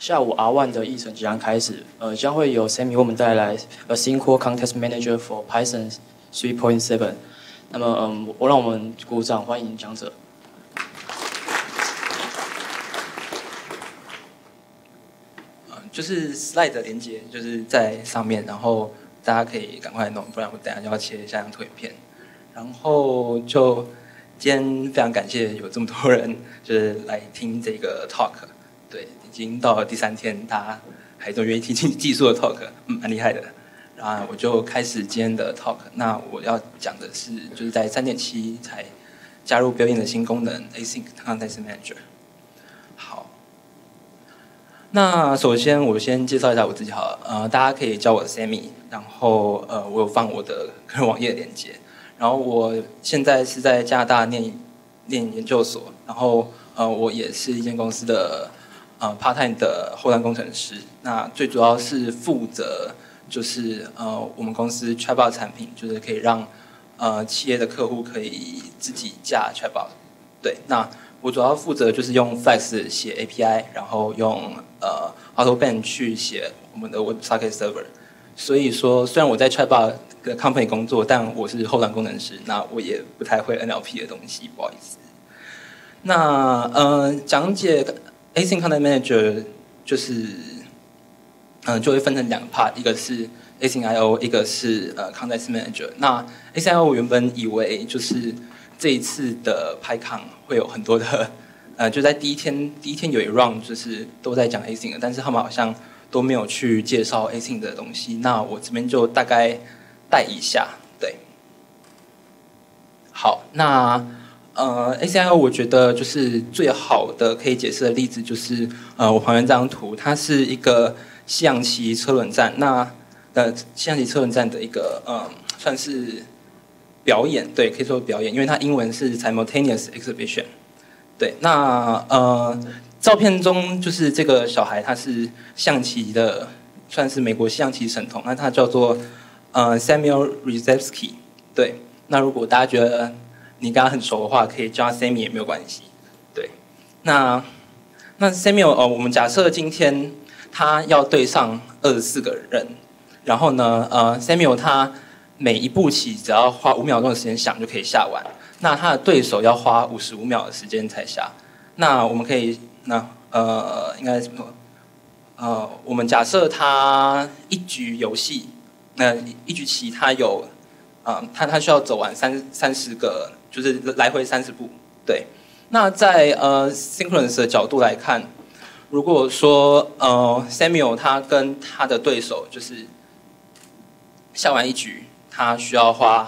下午 R1 的议程即将开始，将会由 Sammy 为我们带来 A Synchro Context Manager for Python 3.7。那么，让我们鼓掌欢迎讲者。 就是 slide 的连接就是在上面，然后大家可以赶快弄，不然我等下就要切下张图影片。然后就今天非常感谢有这么多人就是来听这个 talk， 对，已经到了第3天，大家还都愿意听技术的 talk， 蛮厉害的。然后我就开始今天的 talk。那我要讲的是，就是在 3.7 才加入 built-in 的新功能 Async Context Manager。好。那首先我先介绍一下我自己好了，大家可以叫我 Sammy， 然后我有放我的个人网页的连接，然后我现在是在加拿大念研究所，然后我也是一间公司的part-time 的后端工程师，那最主要是负责就是我们公司 Chatbot 产品，就是可以让企业的客户可以自己架 Chatbot， 对，那我主要负责就是用 Flex 写 API， 然后用AutoBand 去写我们的 WebSocket Server。所以说，虽然我在 Chatbot 的 company 工作，但我是后端工程师，那我也不太会 NLP 的东西，不好意思。那讲解 Async Context Manager 就是就会分成2个 part， 一个是 Async.io， 一个是Context Manager。那 Async.io 我原本以为就是这一次的 PyCon 会有很多的，就在第一天有一 round 就是都在讲 Async， 但是他们好像都没有去介绍 Async 的东西。那我这边就大概带一下，对。好，那Async.io 我觉得就是最好的可以解释的例子就是我旁边这张图，它是一个西洋棋车轮战，那西洋棋车轮战的一个算是表演，对，可以说表演，因为它英文是 simultaneous exhibition。对，那照片中就是这个小孩，他是象棋的，算是美国象棋神童，那他叫做Samuel Rzepski。对，那如果大家觉得你跟他很熟的话，可以叫他 Sammy 也没有关系。对，那 Samuel 我们假设今天他要对上24个人，然后呢Samuel 他每一步棋只要花5秒钟的时间想就可以下完，那他的对手要花55秒的时间才下。那我们可以，应该怎么说？我们假设他一局游戏，一局棋他有，他需要走完30个，就是来回30步。对，那在synchronous 的角度来看，如果说Samuel 他跟他的对手就是下完一局，他需要花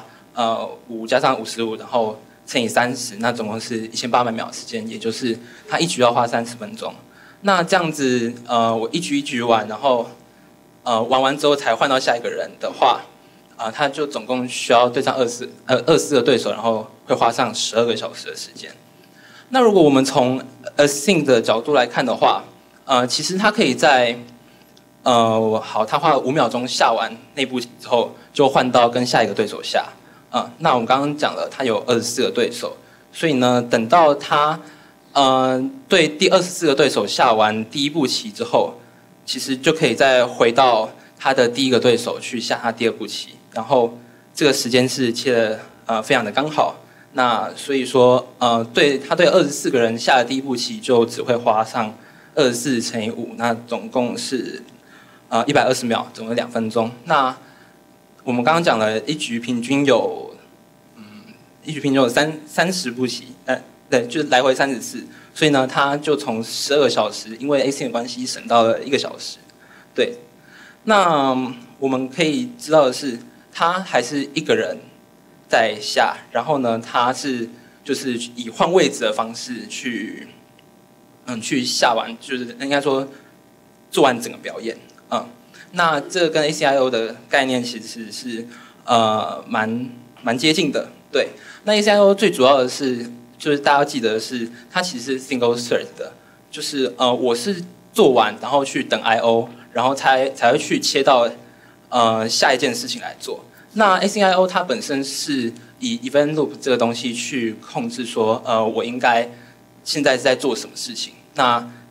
5加上55，然后乘以30，那总共是1800秒时间，也就是他一局要花30分钟。那这样子，我一局一局玩，然后玩完之后才换到下一个人的话，他就总共需要对上24个对手，然后会花上12个小时的时间。那如果我们从 Async 的角度来看的话，其实他可以在好，他花了5秒钟下完那步棋之后，就换到跟下一个对手下。那我们刚刚讲了，他有24个对手，所以呢，等到他对第24个对手下完第一步棋之后，其实就可以再回到他的第一个对手去下他第2步棋，然后这个时间是切的非常的刚好。那所以说对24个人下的第一步棋就只会花上24乘以5，那总共是120秒，总共2分钟。那我们刚刚讲了一局平均有30步棋，对，就是来回30次，所以呢，他就从12个小时，因为 Async 的关系省到了1个小时。对，那我们可以知道的是，他还是一个人在下，然后呢，他是就是以换位置的方式去下完，就是应该说做完整个表演。那这个跟 Async.io 的概念其实是蛮接近的。对，那 Async.io 最主要的是，就是大家要记得的是，它其实是 single thread 的，就是我是做完然后去等 I/O， 然后才会去切到下一件事情来做。那 Async.io 它本身是以 event loop 这个东西去控制说我应该现在是在做什么事情。那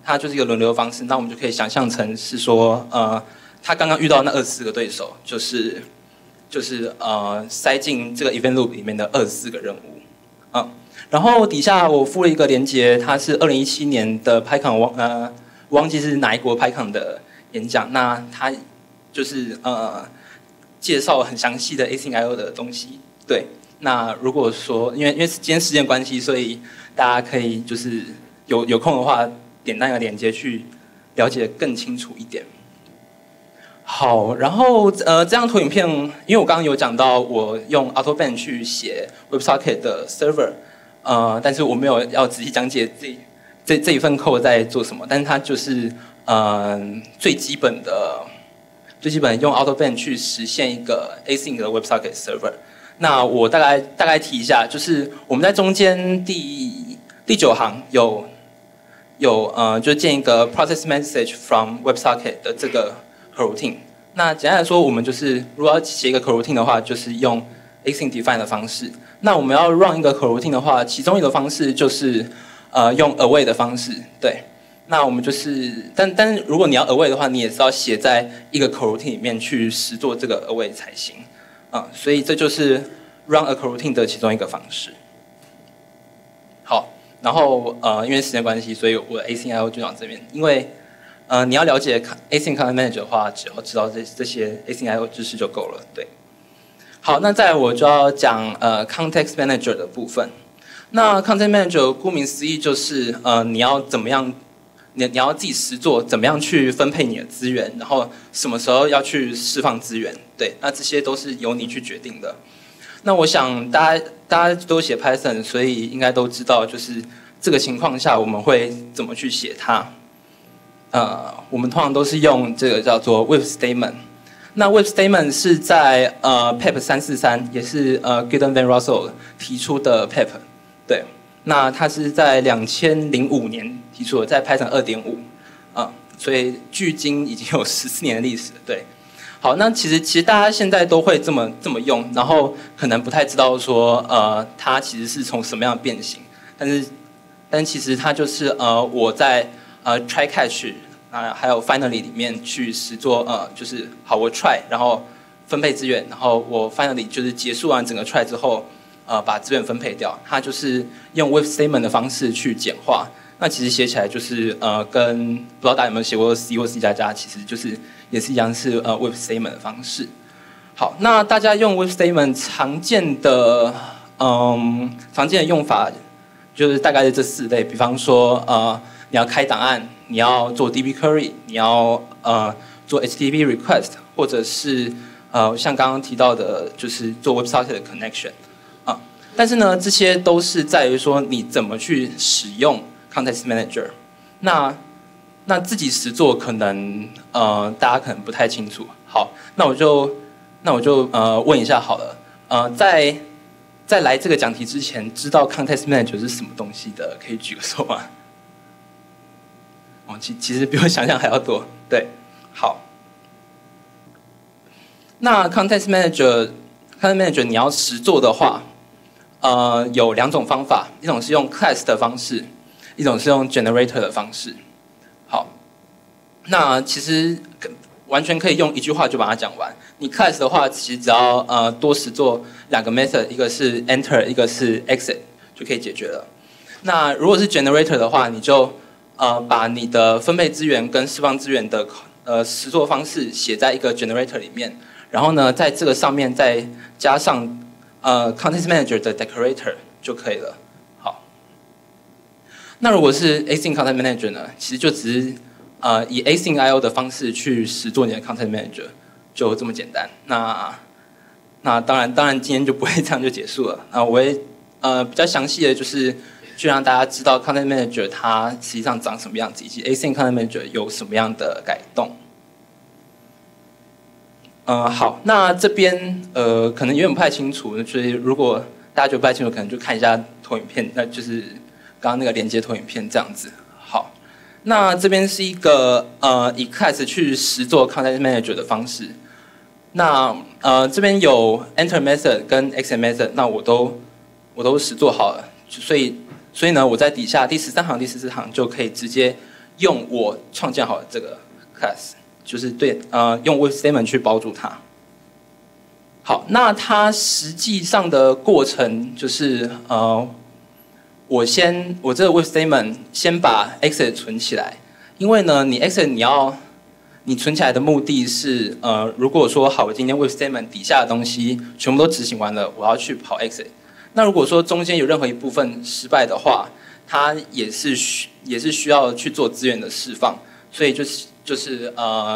它就是一个轮流的方式。那我们就可以想象成是说，他刚刚遇到那24个对手，就是塞进这个 event loop 里面的24个任务，然后底下我附了一个连结，它是2017年的 PyCon 忘记是哪一国 PyCon 的演讲，那它就是介绍很详细的 Async I/O 的东西。对，那如果说因为今天时间关系，所以大家可以就是有空的话点那个连接去了解更清楚一点。好，然后这张投影片，因为我刚刚有讲到我用 AutoBand 去写 WebSocket 的 server， 但是我没有要仔细讲解这一份 code 在做什么，但是它就是最基本的用 AutoBand 去实现一个 Async 的 WebSocket server。那我大概提一下，就是我们在中间第9行有就建一个 process message from WebSocket 的这个 coroutine。那简单来说，我们就是如果要写一个 coroutine 的话，就是用 async define 的方式。那我们要 run 一个 coroutine 的话，其中一个方式就是用 await 的方式。对，那我们就是但是如果你要 await 的话，你也是要写在一个 coroutine 里面去实做这个 await 才行。所以这就是 run a coroutine 的其中一个方式。好，然后因为时间关系，所以我的 Async I/O 就讲这边。因为你要了解 Async Content Manager 的话，只要知道这些 Async I/O 知识就够了。对。好，那再来我就要讲Context Manager 的部分。那 Content Manager 顾名思义就是你要怎么样，你要自己实做，怎么样去分配你的资源，然后什么时候要去释放资源。对，那这些都是由你去决定的。那我想大家都写 Python， 所以应该都知道，就是这个情况下我们会怎么去写它。我们通常都是用这个叫做 with statement。那 with statement 是在PEP 343，也是Gideon Van Rossel 提出的 PEP。对，那它是在2005年提出的，在 Python 2.5，所以距今已经有14年的历史了。对。好，那其实大家现在都会这么用，然后可能不太知道说它其实是从什么样的变形，但其实它就是我在try catch 还有 finally 里面去实做就是好我 try 然后分配资源，然后我 finally 就是结束完整个 try 之后把资源分配掉，它就是用 with statement 的方式去简化。那其实写起来就是跟不知道大家有没有写过 C 或 C++，其实就是也是一样是with statement 的方式。好，那大家用 with statement 常见的用法就是大概是这4类，比方说你要开档案，你要做 DB query， 你要做 HTTP request， 或者是像刚刚提到的，就是做 WebSocket 的 connection 但是呢，这些都是在于说你怎么去使用Context Manager。那自己实做可能大家可能不太清楚。好，那我就问一下好了。在来这个讲题之前，知道 Context Manager 是什么东西的，可以举个手吗？其实比我想象还要多。对，好。那 Context Manager 你要实做的话，有2种方法，一种是用 class 的方式，一种是用 generator 的方式。好，那其实完全可以用一句话就把它讲完。你 class 的话，其实只要多实做2个 method， 一个是 enter， 一个是 exit， 就可以解决了。那如果是 generator 的话，你就把你的分配资源跟释放资源的实作方式写在一个 generator 里面，然后呢，在这个上面再加上Context Manager 的 decorator 就可以了。好，那如果是 Async Content Manager 呢，其实就只是以 Async I/O 的方式去实做你的 Content Manager， 就这么简单。那当然今天就不会这样就结束了。我会比较详细的就是去让大家知道 Content Manager 它实际上长什么样子，以及 Async Content Manager 有什么样的改动。好，那这边可能有点不太清楚，所以如果大家觉得不太清楚，可能就看一下投影片，那就是刚刚那个连接投影片这样子。好，那这边是一个以 class 去实做 Content Manager 的方式。那这边有 enter method 跟 exit method， 那我都实做好了，所以呢，我在底下第13行、第14行就可以直接用我创建好的这个 class， 就是用 with statement 去包住它。好，那它实际上的过程就是我这个 with statement 先把 exit 存起来，因为呢，你 exit 你存起来的目的是如果说好，我今天 with statement 底下的东西全部都执行完了，我要去跑 exit。那如果说中间有任何一部分失败的话，它也是需要去做资源的释放，所以就是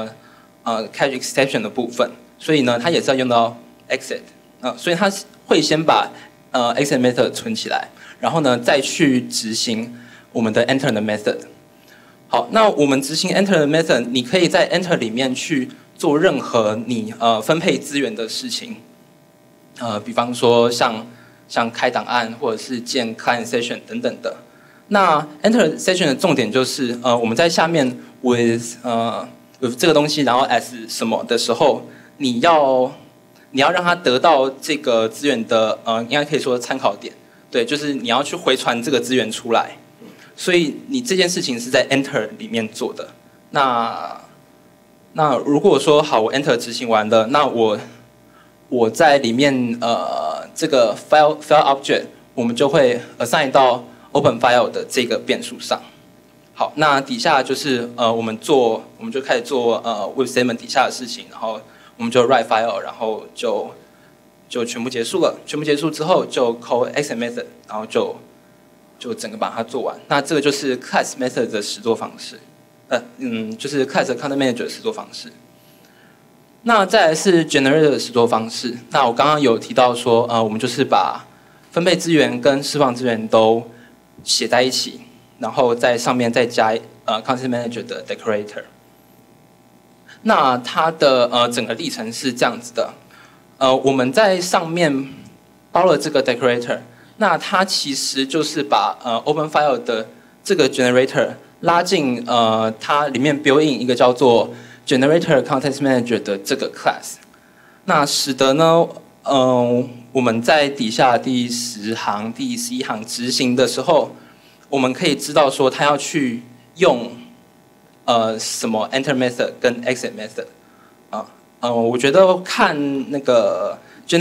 catch exception 的部分，所以呢，它也是要用到 exit，所以它会先把exit method 存起来，然后呢再去执行我们的 enter 的 method。好，那我们执行 enter 的 method， 你可以在 enter 里面去做任何你分配资源的事情，比方说像开档案或者是建 client session 等等的。那 enter session 的重点就是我们在下面 with 这个东西，然后 as 什么的时候，你要让它得到这个资源的应该可以说参考点，对，就是你要去回传这个资源出来。所以你这件事情是在 enter 里面做的。那如果说好，我 enter 执行完了，那我在里面这个 file object 我们就会 assign 到 open file 的这个变数上。好，那底下就是我们就开始做with statement 底下的事情，然后我们就 write file， 然后就全部结束了。全部结束之后就 call exit method， 然后就整个把它做完。那这个就是 class method 的实作方式，就是 class 的 content manager 的实作方式。那再来是 generator 的实作方式。那我刚刚有提到说，我们就是把分配资源跟释放资源都写在一起，然后在上面再加content manager 的 decorator。那它的整个历程是这样子的，我们在上面包了这个 decorator。那它其实就是把open file 的这个 generator 拉进它里面 built in 一个叫做 generator context manager 的这个 class， 那使得呢，我们在底下第10行、第11行执行的时候，我们可以知道说它要去用什么 enter method 跟 exit method 我觉得看那个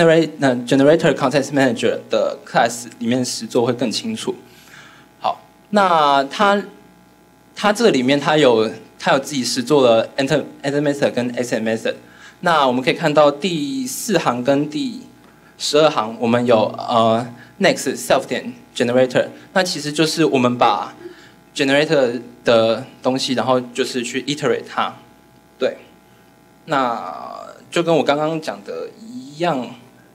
generator context manager 的 class 里面实作会更清楚。好，那它这个里面它有自己实作了 enter method 跟 exit method。那我们可以看到第4行跟第12行，我们有next self 点 generator， 那其实就是我们把 generator 的东西，然后就是去 iterate 它，对，那就跟我刚刚讲的一样，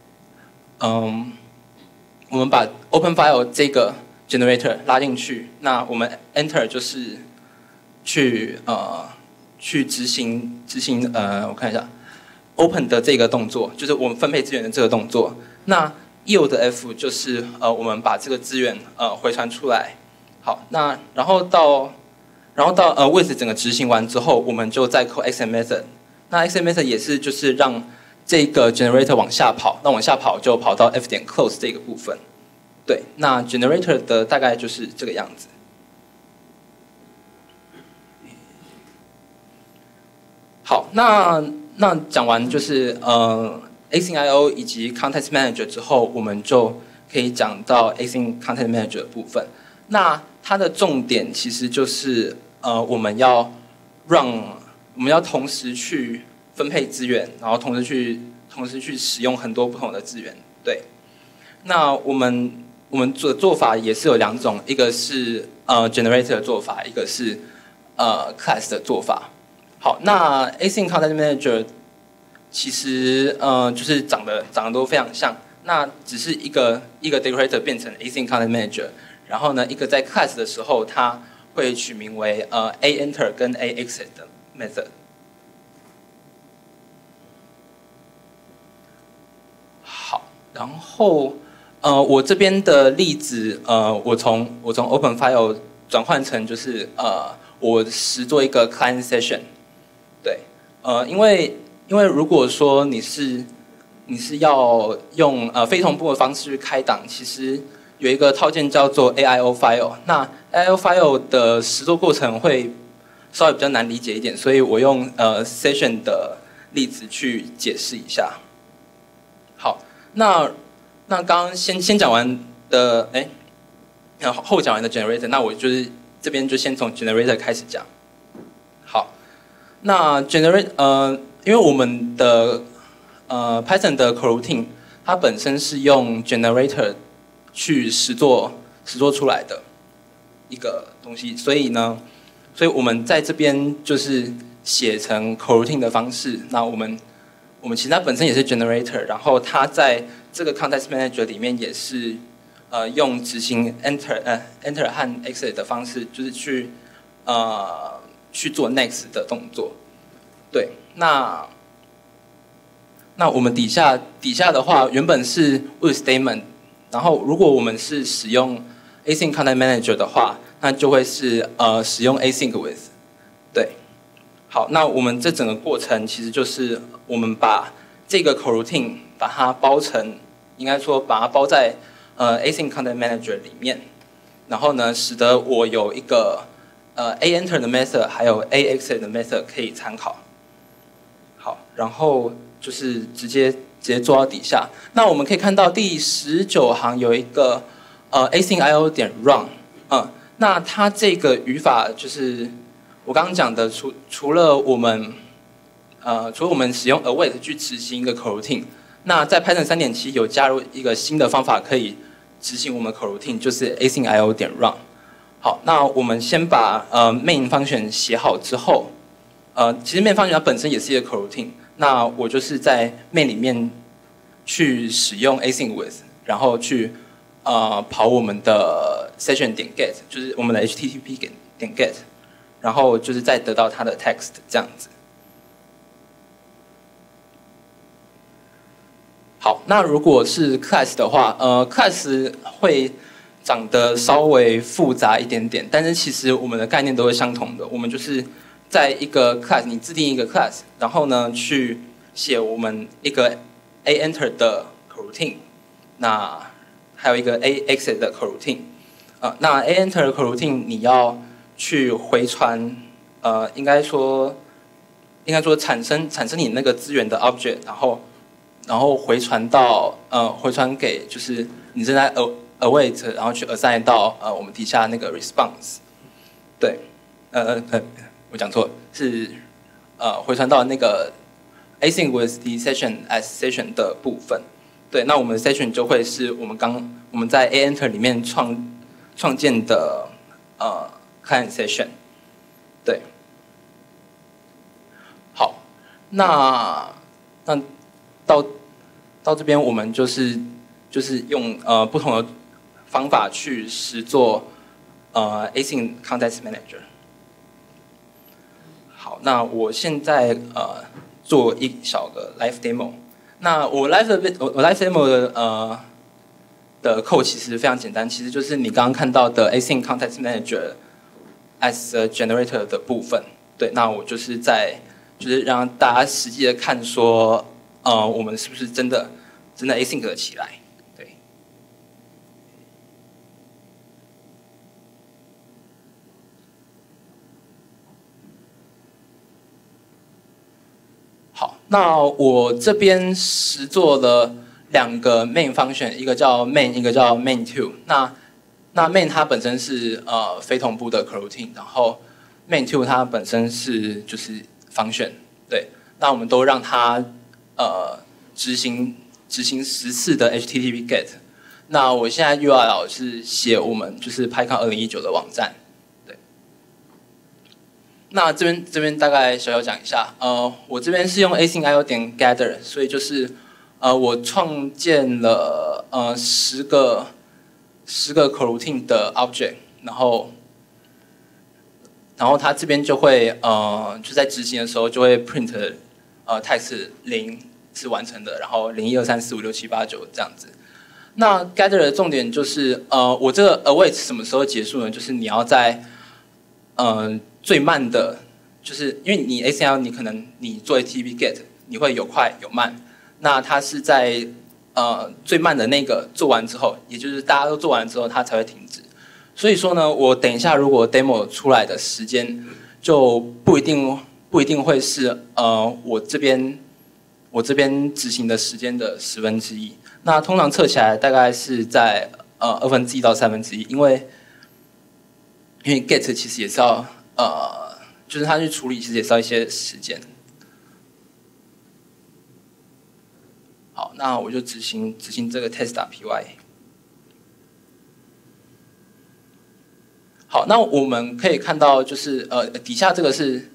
我们把 open file 这个 generator 拉进去，那我们 enter 就是去执行我看一下 open 的这个动作，就是我们分配资源的这个动作。那 yield 的 F 就是我们把这个资源回传出来。好，那然后到with 整个执行完之后，我们就再 call exit method。那 exit method 也是就是让这个 generator 往下跑，那往下跑就跑到 f 点 close 这个部分。对，那 generator 的大概就是这个样子。好，那讲完就是async I/O 以及 context manager 之后，我们就可以讲到 async context manager 的部分。那它的重点其实就是我们要同时去分配资源，然后同时去使用很多不同的资源。对，那我们做法也是有2种，一个是generator 的做法，一个是class 的做法。好，那 async context manager 其实就是长得都非常像，那只是一个 decorator 变成 async context manager， 然后呢一个在 class 的时候它会取名为a enter 跟 a exit 的 method。好，然后我这边的例子我从 open file 转换成就是我实做一个 client session。对，因为如果说你是要用非同步的方式去开档，其实有一个套件叫做 AIO file。那 AIO file 的实作过程会稍微比较难理解一点，所以我用session 的例子去解释一下。好，那刚刚先讲完的，后讲完的 generator， 那我就是这边就先从 generator 开始讲。好，那 generator 因为我们的Python 的 coroutine 它本身是用 generator 去实作出来的一个东西，所以我们在这边就是写成 coroutine 的方式。那我们其实它本身也是 generator， 然后它在这个 context manager 里面也是用执行 enter 和 exit 的方式，就是去做 next 的动作。对，那我们底下的话，原本是 with statement， 然后如果我们是使用 async context manager 的话，那就会是使用 async with。对，好，那我们这整个过程其实就是我们把这个 coroutine 把它包成，应该说把它包在async context manager 里面，然后呢，使得我有一个a enter 的 method 还有 a exit 的 method 可以参考。好，然后就是直接做到底下。那我们可以看到第19行有一个async io 点 run， 那它这个语法就是我刚刚讲的，除了我们使用 await 去执行一个 coroutine， 那在 Python 3.7 有加入一个新的方法可以执行我们 coroutine， 就是 async io 点 run。好，那我们先把main function 写好之后，其实 main function 它本身也是一个 coroutine， 那我就是在 main 里面去使用 async with， 然后去跑我们的 session 点 get， 就是我们的 http 点 get， 然后就是再得到它的 text 这样子。好，那如果是 class 的话，class 会长得稍微复杂一点点，但是其实我们的概念都是相同的。我们就是在一个 class， 你制定一个 class， 然后呢去写我们一个 a enter 的 coroutine， 那还有一个 a exit 的 coroutine。那 a enter 的 coroutine 你要去回传，应该说产生你那个资源的 object， 然后回传给就是你正在await， 然后去 assign 到我们底下那个 response。对，我讲错，是回传到那个 async with the session as session 的部分。对，那我们的 session 就会是我们在 a enter 里面创建的client session。对，好，那到这边我们就是用不同的方法去实做async context manager。好，那我现在做一小个 live demo。那我 live demo 的code 其实非常简单，其实就是你刚刚看到的 async context manager as a generator 的部分。对，那我就是让大家实际的看说，我们是不是真的 async 了起来？对。好，那我这边实做了2个 main function， 一个叫 main， 一个叫 main2。那 main 它本身是非同步的 coroutine， 然后 main2 它本身是就是 function。对，那我们都让它执行10次的 HTTP GET。那我现在 URL 是写我们就是 PyCon 2019的网站。对。那这边大概小讲一下，我这边是用 async io 点 gather， 所以就是我创建了10个coroutine的 object， 然后它这边就会就在执行的时候就会 print text 0是完成的，然后0 1 2 3 4 5 6 7 8 9这样子。那 gather 的重点就是我这个 await 什么时候结束呢？就是你要在最慢的，就是因为你 ACL 你可能你做 HTTP GET 你会有快有慢，那它是在最慢的那个做完之后，也就是大家都做完之后它才会停止。所以说呢，我等一下如果 demo 出来的时间就不一定会是我这边执行的时间的1/10。那通常测起来大概是在1/2到1/3，因为 get 其实也是要就是它去处理其实也是要一些时间。好，那我就执行这个 test.py。好，那我们可以看到就是底下这个是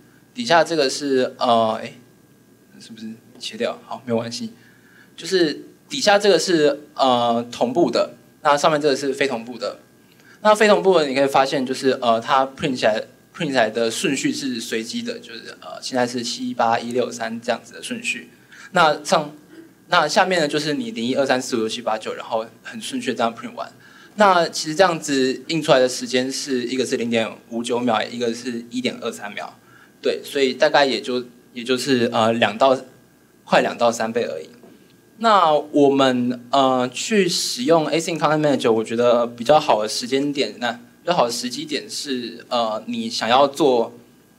是不是切掉？好，没有关系。就是底下这个是同步的，那上面这个是非同步的。那非同步的你可以发现就是它 print 起来的顺序是随机的，就是现在是7、8、1、6、3这样子的顺序。那下面呢就是你0、1、2、3、4、5、6、7、8、9，然后很顺序这样 print 完。那其实这样子印出来的时间是一个是0.59秒，一个是1.23秒，对，所以大概也就是快2到3倍而已。那我们去使用 Async Content Manager， 我觉得比较好的时间点，比较好的时机点是你想要做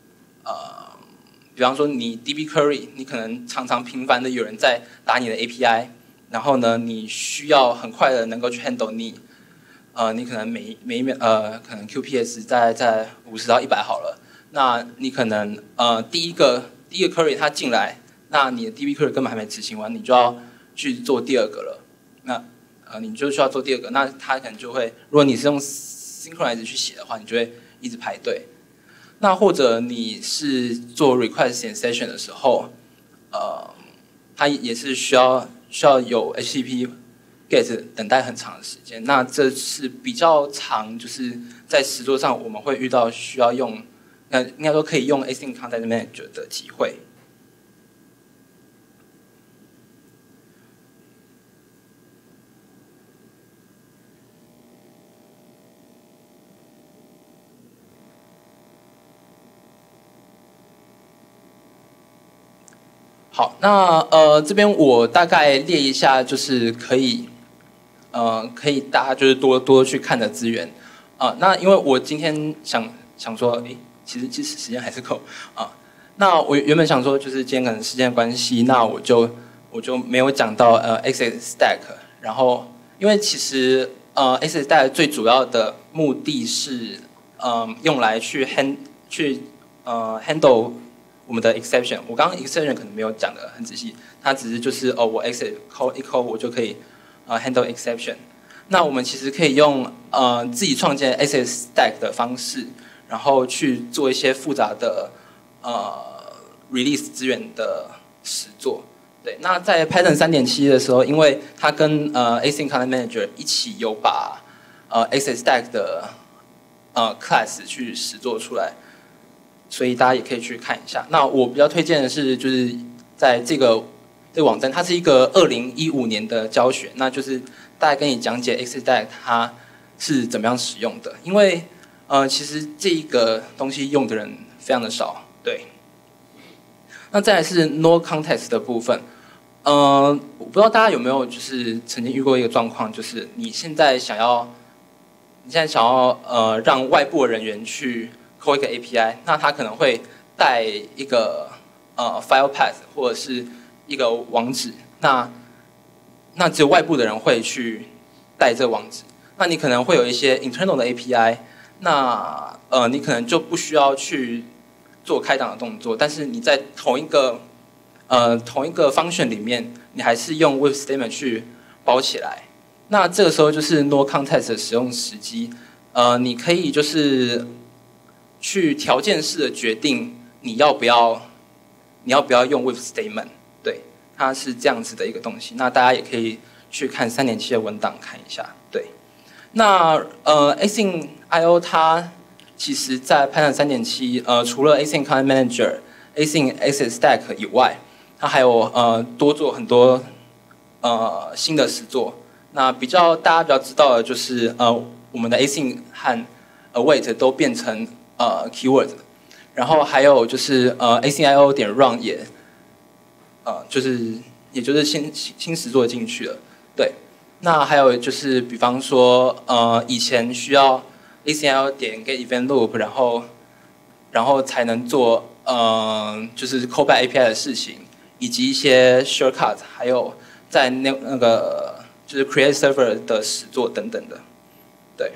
比方说你 DB Query， 你可能常常频繁的有人在打你的 API， 然后呢你需要很快的能够去 handle你可能每一秒可能 QPS 在50到100好了，那你可能第一个 query 它进来，那你的 DB query 根本还没执行完，你就要去做第二个了。那你就需要做第二个，那它可能就会，如果你是用 synchronize 去写的话，你就会一直排队。那或者你是做 request session 的时候，它也是需要有 HTTP get 等待很长的时间，那这是比较长，就是在实作上我们会遇到需要用，应该说可以用 Async Content Manager 的机会。好，那这边我大概列一下，就是可以大家就是多去看的资源那因为我今天想说，其实时间还是够那我原本想说，就是今天可能时间的关系，那我就没有讲到Access Stack， 然后因为其实Access Stack 最主要的目的是用来去 handle 我们的 exception， 我刚刚 exception 可能没有讲得很仔细，它只是就是我 exit call 一 call 我就可以handle exception。那我们其实可以用自己创建 access stack 的方式，然后去做一些复杂的release 资源的实作。对，那在 Python 3.7 的时候，因为它跟Async Content Manager 一起有把access stack 的class 去实作出来。所以大家也可以去看一下。那我比较推荐的是，就是在这个网站，它是一个2015年的教学，那就是大概跟你讲解 Access Stack 它是怎么样使用的。因为其实这一个东西用的人非常的少，对。那再来是 No Context 的部分，我不知道大家有没有就是曾经遇过一个状况，就是你现在想要让外部的人员去call 一个 API， 那它可能会带一个file path 或者是一个网址，那只有外部的人会去带这个网址，那你可能会有一些 internal 的 API， 那你可能就不需要去做开档的动作，但是你在同一个 function 里面，你还是用 with statement 去包起来，那这个时候就是 no context 的使用时机，你可以就是去条件式的决定你要不要用 with statement， 对，它是这样子的一个东西。那大家也可以去看3.7的文档看一下，对。那Async I/O 它其实在 Python 3.7除了 Async Content Manager、Async Access Stack 以外，它还有多做很多新的实作。那大家比较知道的就是我们的 Async 和 await 都变成keyword， 然后还有就是AsyncIO .run 也就是新实作进去了，对。那还有就是比方说以前需要 AsyncIO .get event loop， 然后然后才能做就是 callback API 的事情，以及一些 shortcut， 还有在那个就是 create server 的实作等等的，对。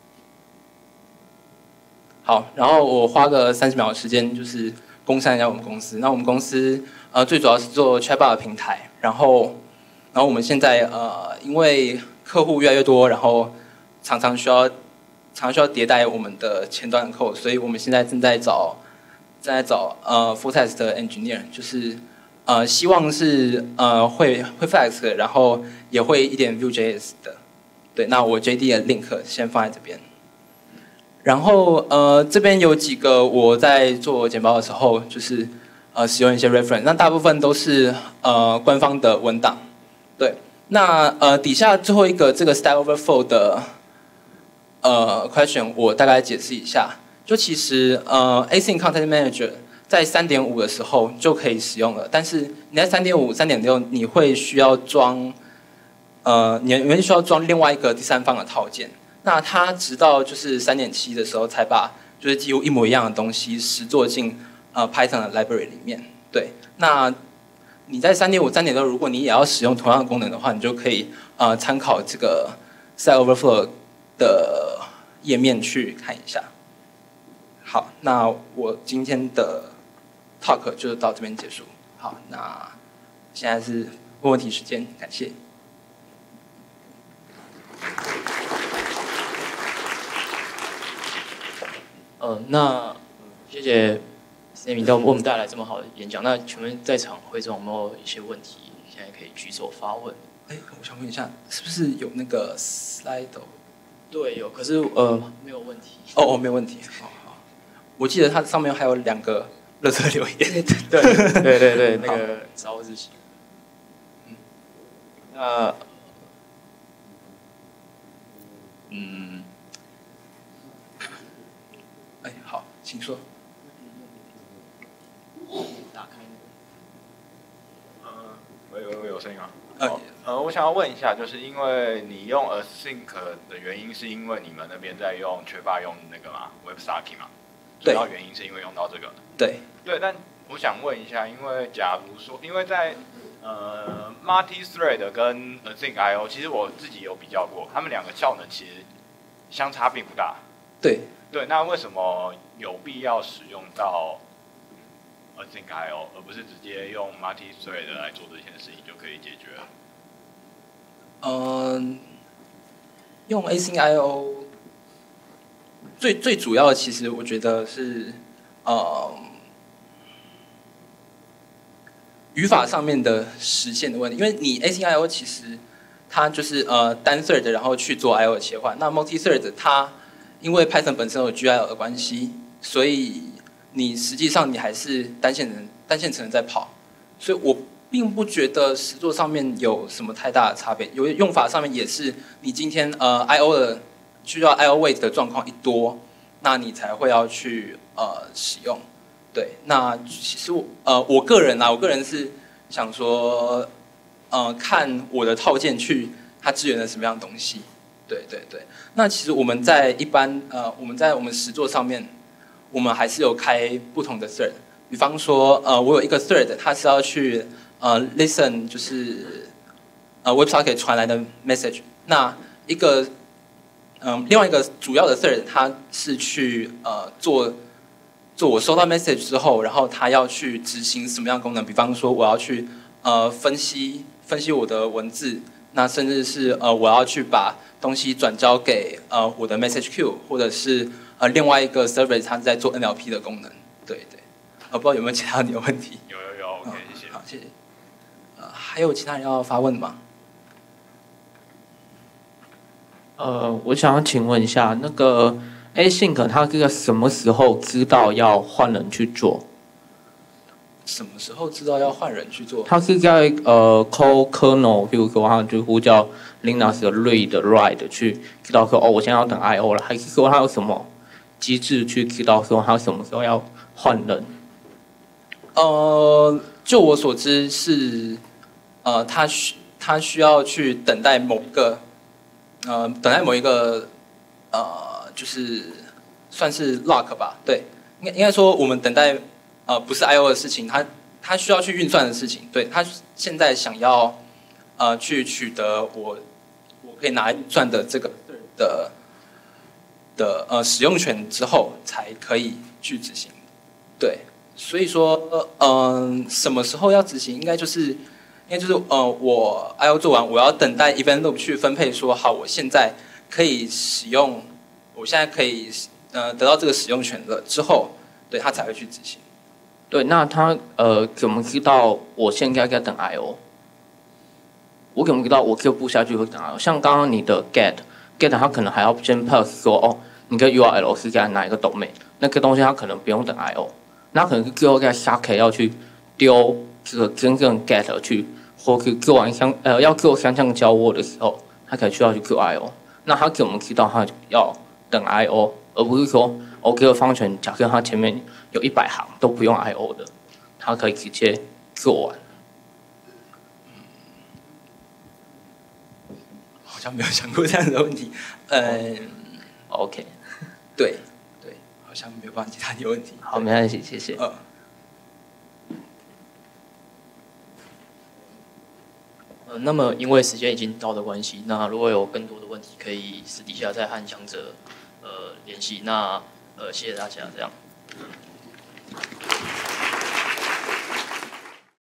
好，然后我花个30秒的时间，就是公散一下我们公司。那我们公司最主要是做 Chatbot 的平台，然后我们现在因为客户越来越多，然后常常需要迭代我们的前端的 code， 所以我们现在正在找full text 的 engineer， 就是希望是会 Flask， 然后也会一点 Vue.js 的。对，那我 JD 的 link 先放在这边。然后这边有几个我在做简报的时候，就是使用一些 reference， 那大部分都是官方的文档。对，那底下最后一个这个 Stack Overflow 的question， 我大概解释一下。就其实Async Content Manager 在 3.5 的时候就可以使用了，但是你在 3.5、3.6 你会需要装你会需要装另外一个第三方的套件。那它直到就是 3.7 的时候才把就是几乎一模一样的东西实作进Python 的 library 里面。对，那你在 3.5、3.6 如果你也要使用同样的功能的话，你就可以参考这个 Stack Overflow 的页面去看一下。好，那我今天的 talk 就到这边结束。好，那现在是问问题时间，感谢。 那谢谢 Sammy 为我们带来这么好的演讲。那请问在场会众有没有一些问题？现在可以举手发问。 我想问一下，是不是有那个 Slido？ 对，有，可是没有问题。 没有问题。好，我记得它上面还有2个垃圾留言。 对，那个招字型。那好，请说。 打开我有声音吗？我想要问一下，就是因为你用 Async 的原因，是因为你们那边在用缺乏用那个嘛 WebSocket 嘛？主要原因是因为用到这个。 对， 但我想问一下，因为假如说，因为在Multi-thread 跟 Async I/O， 其实我自己有比较过，他们两个效能其实相差并不大。对，那为什么有必要使用到 Async I/O， 而不是直接用 Multi-thread 来做这件事情就可以解决了？ 用 Async I/O 最主要的，其实我觉得是语法上面的实现的问题，因为你 Async I/O 其实它就是单 thread 然后去做 I/O 的切换，那 multi-thread 它因为 Python 本身有 GIL 的关系，所以你实际上你还是单线程在跑，所以我并不觉得实作上面有什么太大的差别。有用法上面也是，你今天I/O 的需要 I/O wait 的状况一多，那你才会要去使用。对，那其实我个人是想说，看我的套件去它支援了什么样的东西。对。那其实我们在我们实作上面，我们还是有开不同的 thread。比方说，我有一个 thread， 它是要去listen， 就是WebSocket 传来的 message。那另外一个主要的 thread， 它是去做我收到 message 之后，然后它要去执行什么样的功能？比方说，我要去分析我的文字，那甚至是我要去把东西转交给我的 message queue， 或者是另外一个 service 它是在做 NLP 的功能。对，不知道有没有其他的问题？ 有 ，OK， 谢谢。 好，谢谢。还有其他人要发问吗？ 我想要请问一下，那个 Async 它这个什么时候知道要换人去做？ 什么时候知道要换人去做？ 它是在call kernel， 比如说它就呼叫 Linux 的 read write 去知道说我现在要等 I/O 了，还是说它有什么机制去知道说它什么时候要换人？ 就我所知是，他需要去等待某一个就是算是 lock 吧，对， 应该说我们等待不是 I/O 的事情，它需要去运算的事情。对，它现在想要去取得我可以拿来运算的这个使用权之后，才可以去执行。对，所以说什么时候要执行，应该就是我 I/O 做完，我要等待 event loop 去分配说好，我现在可以使用，我现在可以得到这个使用权了之后，对它才会去执行。 对，那他怎么知道我现在该等 I/O？ 我怎么知道我 Q 不下去会等 I/O？ 像刚刚你的 get 它可能还要先 pass 说哦，你的 URL 是在哪一个 domain， 那个东西它可能不用等 I/O， 那可能是最后在 socket 要去丢这个真正 get 去，或是做完要做双向交互的时候，它才需要去 Q I/O。那他怎么知道他要等 I/O， 而不是说 OK 的方程，假设它前面有100行都不用 I/O 的，它可以直接做完。 好像没有想过这样的问题。 OK， 对，好像没有办法解答你的问题。 好，没关系，谢谢。 那么因为时间已经到的关系，那如果有更多的问题，可以私底下再和讲者联系。那谢谢大家，这样。